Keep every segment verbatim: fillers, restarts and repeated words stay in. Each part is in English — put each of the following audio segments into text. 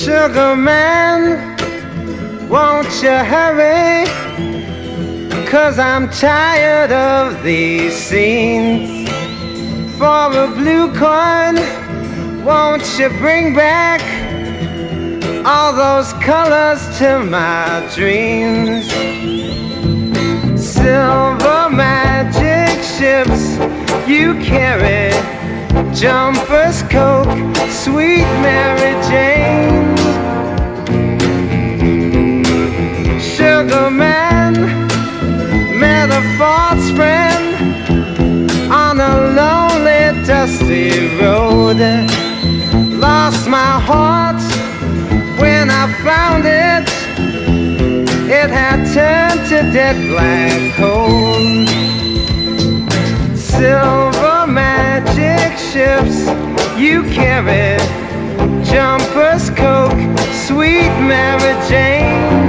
Sugar man, won't you hurry? 'Cause I'm tired of these scenes. For a blue coin, won't you bring back all those colors to my dreams? Silver magic ships you carry, jumpers, Coke, sweet Mary Jane. Sugar man met a false friend on a lonely, dusty road. Lost my heart when I found it. It had turned to dead black coal. Silver magic ships you carry, jumpers, Coke, sweet Mary Jane.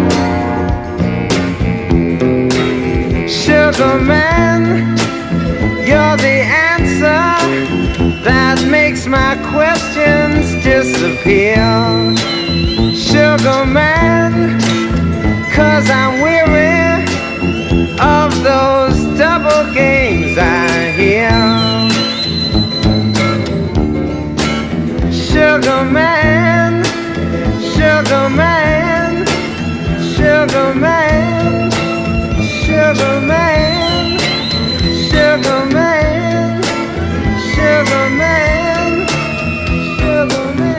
Sugar man, you're the answer that makes my questions disappear. Sugar man, 'cause I'm weary of those double games I hear. Sugar man, sugar man, sugar man, sugar man, sugar man, sugar man, sugar man.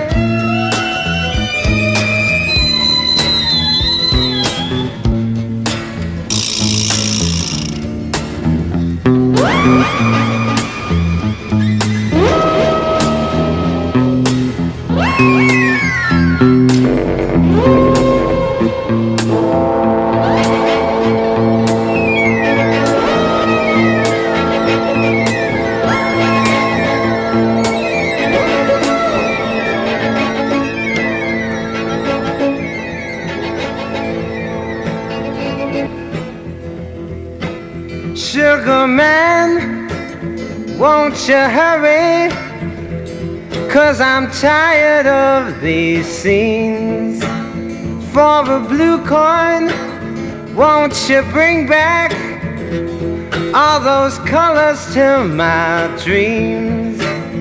Sugar man, won't you hurry? 'Cause I'm tired of these scenes. For a blue coin, won't you bring back all those colors to my dreams?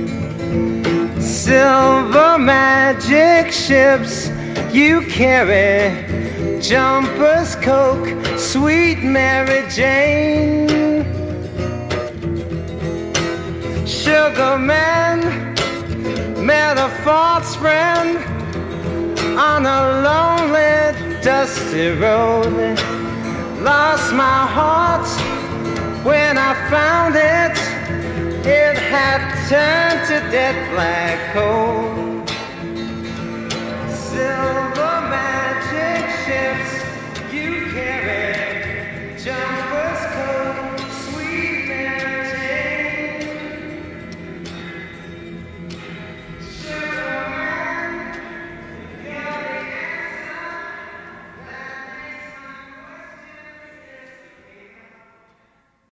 Silver magic ships you carry, jumpers, Coke, sweet Mary Jane. Sugar man met a false friend on a lonely, dusty road. Lost my heart when I found it. It had turned to dead black coal.